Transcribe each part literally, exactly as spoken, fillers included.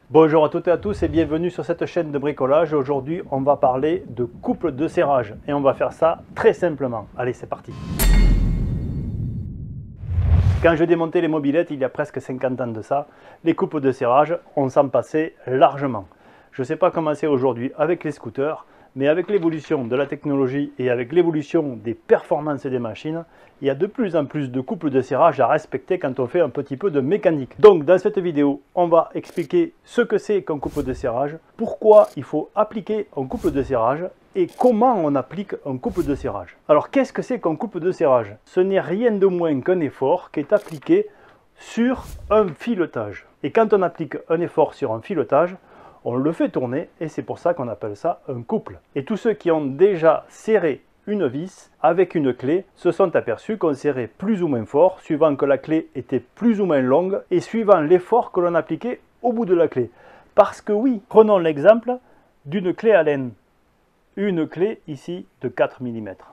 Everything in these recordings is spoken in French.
Bonjour à toutes et à tous et bienvenue sur cette chaîne de bricolage. Aujourd'hui on va parler de couple de serrage et on va faire ça très simplement. Allez, c'est parti. Quand je démontais les mobylettes il y a presque cinquante ans de ça, les couples de serrage, on s'en passait largement. Je ne sais pas comment c'est aujourd'hui avec les scooters, mais avec l'évolution de la technologie et avec l'évolution des performances des machines, il y a de plus en plus de couples de serrage à respecter quand on fait un petit peu de mécanique. Donc dans cette vidéo, on va expliquer ce que c'est qu'un couple de serrage, pourquoi il faut appliquer un couple de serrage et comment on applique un couple de serrage. Alors qu'est-ce que c'est qu'un couple de serrage? Ce n'est rien de moins qu'un effort qui est appliqué sur un filetage. Et quand on applique un effort sur un filetage, on le fait tourner et c'est pour ça qu'on appelle ça un couple. Et tous ceux qui ont déjà serré une vis avec une clé se sont aperçus qu'on serrait plus ou moins fort suivant que la clé était plus ou moins longue et suivant l'effort que l'on appliquait au bout de la clé. Parce que oui, prenons l'exemple d'une clé Allen. Une clé ici de quatre millimètres.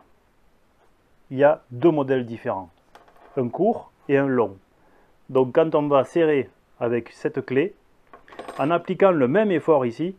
Il y a deux modèles différents, un court et un long. Donc quand on va serrer avec cette clé, en appliquant le même effort ici,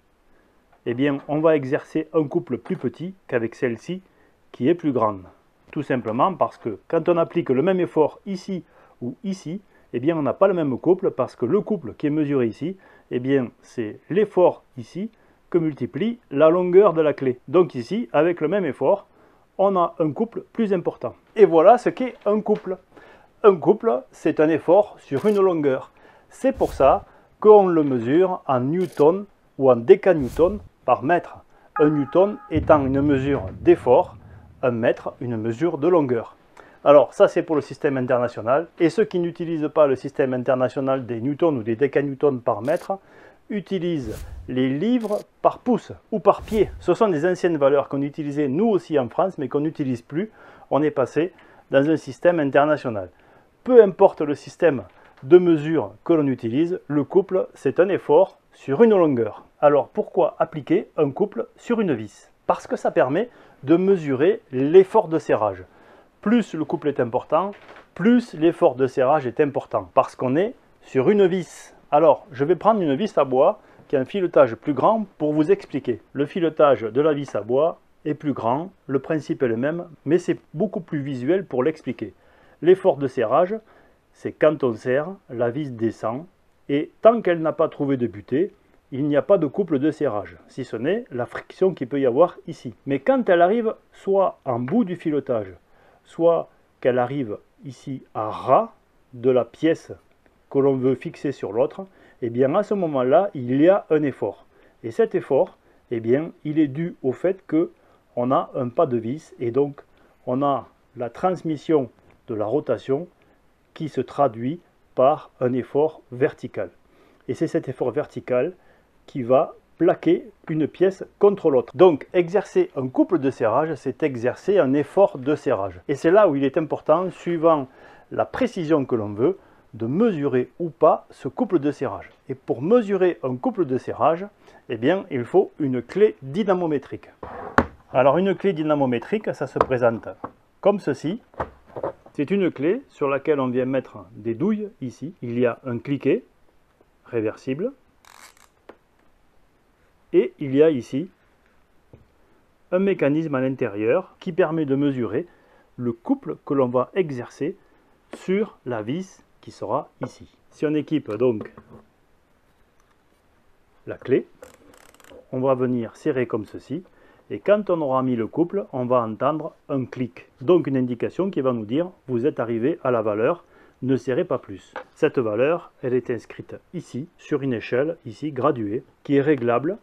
eh bien, on va exercer un couple plus petit qu'avec celle-ci qui est plus grande. Tout simplement parce que quand on applique le même effort ici ou ici, eh bien, on n'a pas le même couple parce que le couple qui est mesuré ici, eh bien, c'est l'effort ici que multiplie la longueur de la clé. Donc ici, avec le même effort, on a un couple plus important. Et voilà ce qu'est un couple. Un couple, c'est un effort sur une longueur. C'est pour ça qu'on le mesure en newton ou en décanewton par mètre. Un newton étant une mesure d'effort, un mètre une mesure de longueur. Alors ça c'est pour le système international, et ceux qui n'utilisent pas le système international des newtons ou des décanewtons par mètre utilisent les livres par pouce ou par pied. Ce sont des anciennes valeurs qu'on utilisait nous aussi en France mais qu'on n'utilise plus. On est passé dans un système international. Peu importe le système de mesure que l'on utilise, le couple c'est un effort sur une longueur. Alors pourquoi appliquer un couple sur une vis? Parce que ça permet de mesurer l'effort de serrage. Plus le couple est important, plus l'effort de serrage est important, parce qu'on est sur une vis. Alors je vais prendre une vis à bois qui a un filetage plus grand pour vous expliquer. Le filetage de la vis à bois est plus grand, le principe est le même, mais c'est beaucoup plus visuel pour l'expliquer. L'effort de serrage, c'est quand on serre, la vis descend, et tant qu'elle n'a pas trouvé de butée, il n'y a pas de couple de serrage, si ce n'est la friction qu'il peut y avoir ici. Mais quand elle arrive soit en bout du filetage, soit qu'elle arrive ici à ras de la pièce que l'on veut fixer sur l'autre, et bien à ce moment-là, il y a un effort. Et cet effort, eh bien, il est dû au fait qu'on a un pas de vis, et donc on a la transmission de la rotation qui se traduit par un effort vertical. Et c'est cet effort vertical qui va plaquer une pièce contre l'autre. Donc exercer un couple de serrage, c'est exercer un effort de serrage. Et c'est là où il est important, suivant la précision que l'on veut, de mesurer ou pas ce couple de serrage. Et pour mesurer un couple de serrage, eh bien, il faut une clé dynamométrique. Alors une clé dynamométrique, ça se présente comme ceci. C'est une clé sur laquelle on vient mettre des douilles ici. Il y a un cliquet réversible. Et il y a ici un mécanisme à l'intérieur qui permet de mesurer le couple que l'on va exercer sur la vis qui sera ici. Si on équipe donc la clé, on va venir serrer comme ceci. Et quand on aura mis le couple, on va entendre un clic. Donc une indication qui va nous dire « vous êtes arrivé à la valeur, ne serrez pas plus ». Cette valeur, elle est inscrite ici, sur une échelle, ici, graduée, qui est réglable.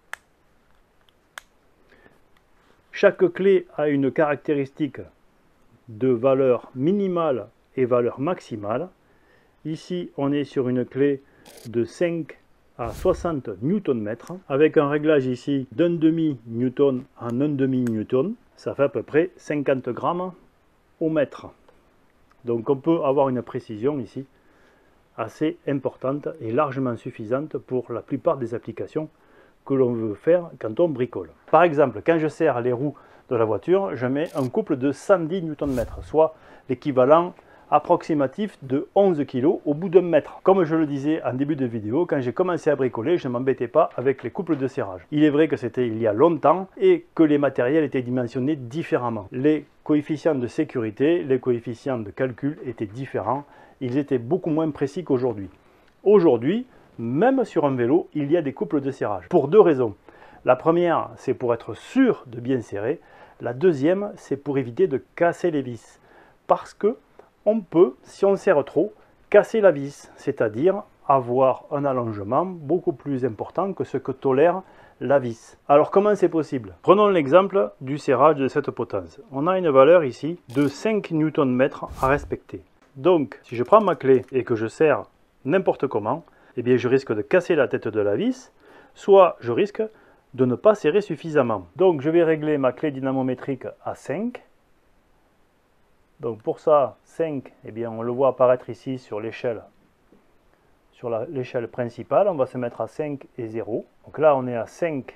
Chaque clé a une caractéristique de valeur minimale et valeur maximale. Ici, on est sur une clé de cinq à soixante newton-mètres, avec un réglage ici d'un demi-newton en un demi-newton. Ça fait à peu près cinquante grammes au mètre. Donc on peut avoir une précision ici assez importante et largement suffisante pour la plupart des applications que l'on veut faire quand on bricole. Par exemple, quand je serre les roues de la voiture, je mets un couple de cent dix newton-mètres, soit l'équivalent approximatif de onze kilos au bout d'un mètre. Comme je le disais en début de vidéo, quand j'ai commencé à bricoler, je ne m'embêtais pas avec les couples de serrage. Il est vrai que c'était il y a longtemps et que les matériels étaient dimensionnés différemment. Les coefficients de sécurité, les coefficients de calcul étaient différents. Ils étaient beaucoup moins précis qu'aujourd'hui. Aujourd'hui, même sur un vélo, il y a des couples de serrage. Pour deux raisons. La première, c'est pour être sûr de bien serrer. La deuxième, c'est pour éviter de casser les vis. Parce que on peut, si on serre trop, casser la vis, c'est-à-dire avoir un allongement beaucoup plus important que ce que tolère la vis. Alors comment c'est possible? Prenons l'exemple du serrage de cette potence. On a une valeur ici de cinq newton-mètres à respecter. Donc si je prends ma clé et que je serre n'importe comment, eh bien je risque de casser la tête de la vis, soit je risque de ne pas serrer suffisamment. Donc je vais régler ma clé dynamométrique à cinq. Donc pour ça, cinq, eh bien on le voit apparaître ici sur l'échelle sur l'échelle principale. On va se mettre à cinq et zéro. Donc là on est à cinq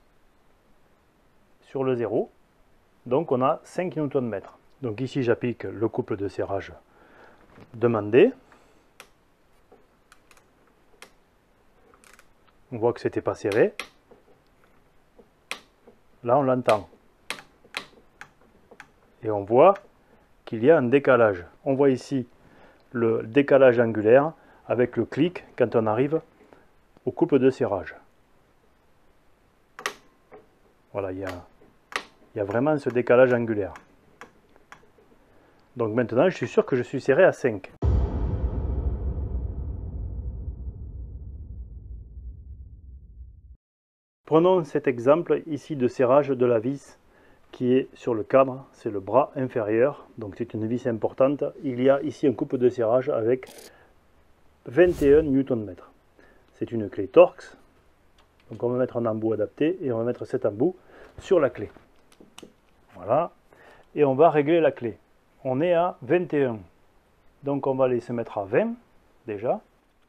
sur le zéro. Donc on a cinq newton-mètres. Donc ici j'applique le couple de serrage demandé. On voit que c'était pas serré. Là on l'entend. Et on voit qu'il y a un décalage. On voit ici le décalage angulaire avec le clic quand on arrive au couple de serrage. Voilà, il y a, il y a vraiment ce décalage angulaire. Donc maintenant, je suis sûr que je suis serré à cinq. Prenons cet exemple ici de serrage de la vis qui est sur le cadre, c'est le bras inférieur, donc c'est une vis importante. Il y a ici un couple de serrage avec vingt et un newton-mètres. C'est une clé Torx, donc on va mettre un embout adapté et on va mettre cet embout sur la clé. Voilà, et on va régler la clé. On est à vingt et un, donc on va aller se mettre à vingt déjà.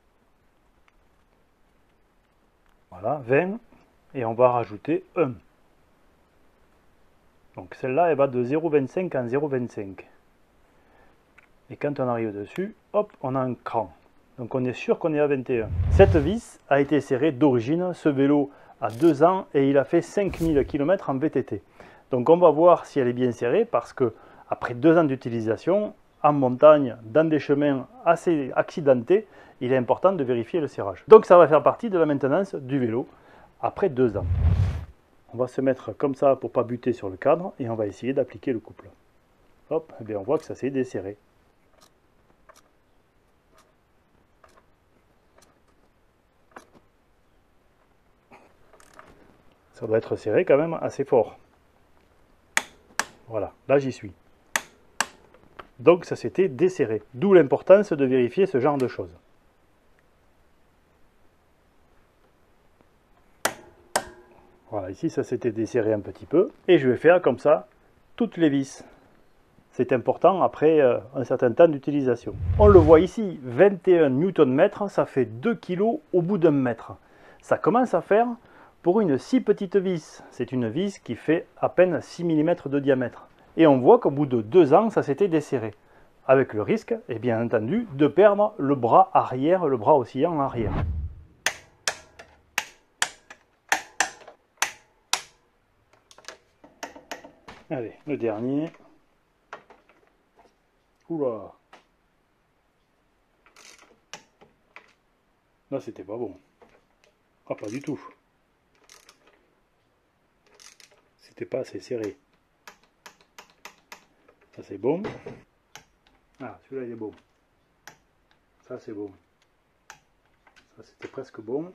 Voilà, vingt, et on va rajouter un. Donc celle-là, elle va de zéro virgule vingt-cinq en zéro virgule vingt-cinq. Et quand on arrive dessus, hop, on a un cran. Donc on est sûr qu'on est à vingt et un. Cette vis a été serrée d'origine. Ce vélo a deux ans et il a fait cinq mille kilomètres en V T T. Donc on va voir si elle est bien serrée parce que après deux ans d'utilisation, en montagne, dans des chemins assez accidentés, il est important de vérifier le serrage. Donc ça va faire partie de la maintenance du vélo après deux ans. On va se mettre comme ça pour ne pas buter sur le cadre et on va essayer d'appliquer le couple. Hop, et bien on voit que ça s'est desserré. Ça doit être serré quand même assez fort. Voilà, là j'y suis. Donc ça s'était desserré. D'où l'importance de vérifier ce genre de choses. Voilà, ici ça s'était desserré un petit peu. Et je vais faire comme ça toutes les vis. C'est important après euh, un certain temps d'utilisation. On le voit ici, vingt et un newton-mètres, ça fait deux kilos au bout d'un mètre. Ça commence à faire pour une si petite vis. C'est une vis qui fait à peine six millimètres de diamètre. Et on voit qu'au bout de deux ans, ça s'était desserré. Avec le risque, et bien entendu, de perdre le bras arrière, le bras oscillant en arrière. Allez, le dernier. Oula. Là, c'était pas bon. Ah, pas du tout. C'était pas assez serré. Ça, c'est bon. Ah, celui-là, il est bon. Ça, c'est bon. Ça, c'était presque bon.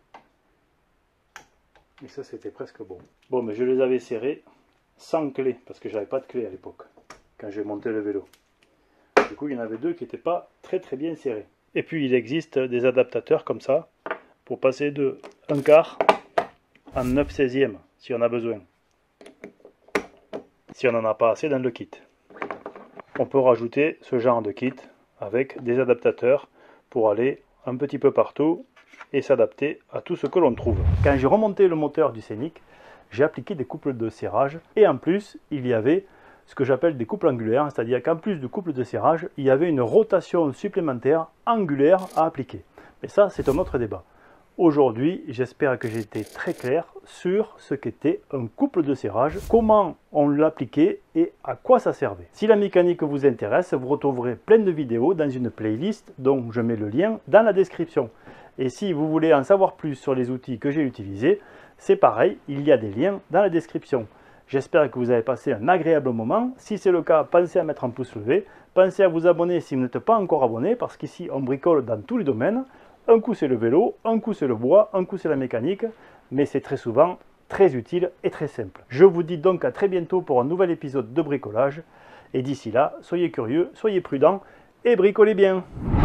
Et ça, c'était presque bon. Bon, mais je les avais serrés sans clé, parce que j'avais pas de clé à l'époque, quand j'ai monté le vélo. Du coup, il y en avait deux qui n'étaient pas très très bien serrés. Et puis, il existe des adaptateurs comme ça, pour passer de un quart en neuf seizièmes, si on a besoin. Si on n'en a pas assez dans le kit. On peut rajouter ce genre de kit avec des adaptateurs pour aller un petit peu partout et s'adapter à tout ce que l'on trouve. Quand j'ai remonté le moteur du Scénic, j'ai appliqué des couples de serrage et en plus il y avait ce que j'appelle des couples angulaires, c'est-à-dire qu'en plus du couple de serrage, il y avait une rotation supplémentaire angulaire à appliquer. Mais ça, c'est un autre débat. Aujourd'hui, j'espère que j'ai été très clair sur ce qu'était un couple de serrage, comment on l'appliquait et à quoi ça servait. Si la mécanique vous intéresse, vous retrouverez plein de vidéos dans une playlist dont je mets le lien dans la description. Et si vous voulez en savoir plus sur les outils que j'ai utilisés, c'est pareil, il y a des liens dans la description. J'espère que vous avez passé un agréable moment. Si c'est le cas, pensez à mettre un pouce levé. Pensez à vous abonner si vous n'êtes pas encore abonné, parce qu'ici on bricole dans tous les domaines. Un coup c'est le vélo, un coup c'est le bois, un coup c'est la mécanique, mais c'est très souvent très utile et très simple. Je vous dis donc à très bientôt pour un nouvel épisode de bricolage, et d'ici là, soyez curieux, soyez prudents et bricolez bien.